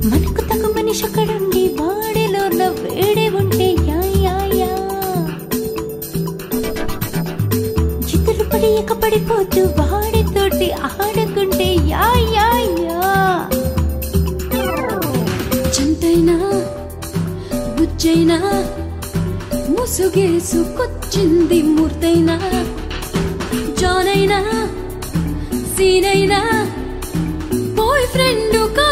మనకు తగు మనిషి ఒకడుండి బాడీలో వేడి ఉంటే యా యా యా చిత్తులు పడి ఎక్కపడిపోతూ వాడితోటి ఆడుకుంటే యా యా యా చింతైనా బుజ్జైనా ముసుగేసుకొచ్చింది మూర్తైనా జానైనా సీనైనా బాయ్ ఫ్రెండ్